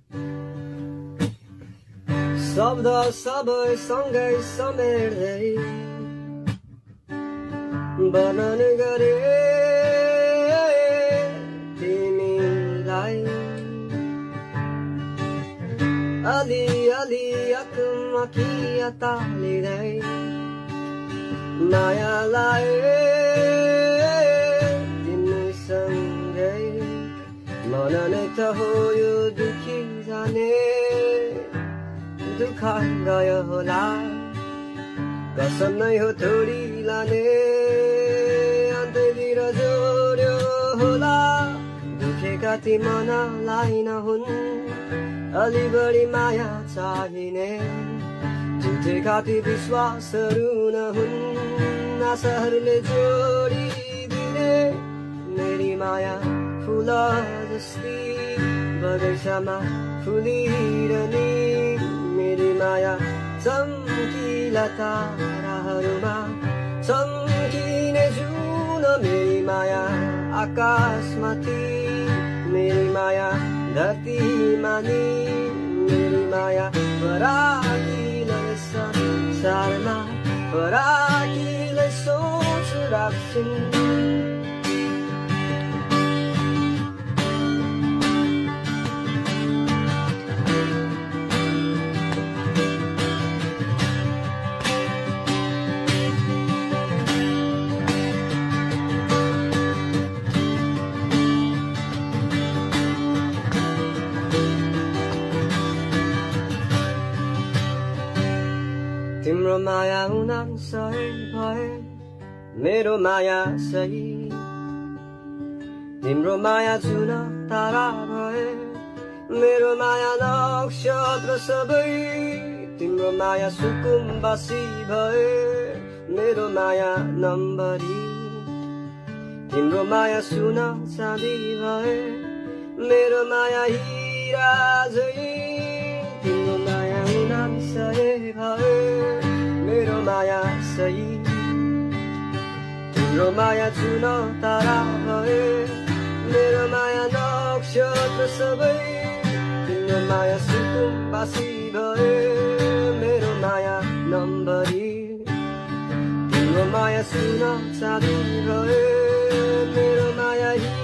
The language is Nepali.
शब्द सबै सँगै समेट्दै वर्णन गरे तिमीलाई अलि अलि अकमकी तालिँदै माया लाए तिमीसँगै मन नै त हो यो दुखी जाने दुख गयो होला कसम नै हो थोडी लाने अन्त्यतिर जोड्यो होला दुखेका ती मनलाई नहुन् अलि बढी माया चाहिने झुटेका ती विश्वासहरू नहुन् आशाहरूले जोडिदिने मेरी माया फुल जस्ती बगैँचामा फुलिरहने मेरी माया चम्किला ताराहरूमा चम्किने जुन मेरी माया आकाशमाथि मेरी माया धरतीमा नि मेरी माया फराकिलै संसारमा फराकिलै सोच राख्छिन् तिम्रो माया उनान सही भए मेरो माया सही तिम्रो माया जुन तारा भए मेरो माया नक्षत्र सबै तिम्रो माया सुकुम्बासी भए मेरो माया नम्बरी तिम्रो माया सुन चाँदी भए मेरो माया हिरा झै तिम्रो माया उनान सही भए मेरो माया सही तिम्रो माया जुन तारा भए मेरो माया नक्षत्र सबै तिम्रो माया सुकुम्बासी भए मेरो माया नम्बरी तिम्रो माया सुन चाँदी भए मेरो माया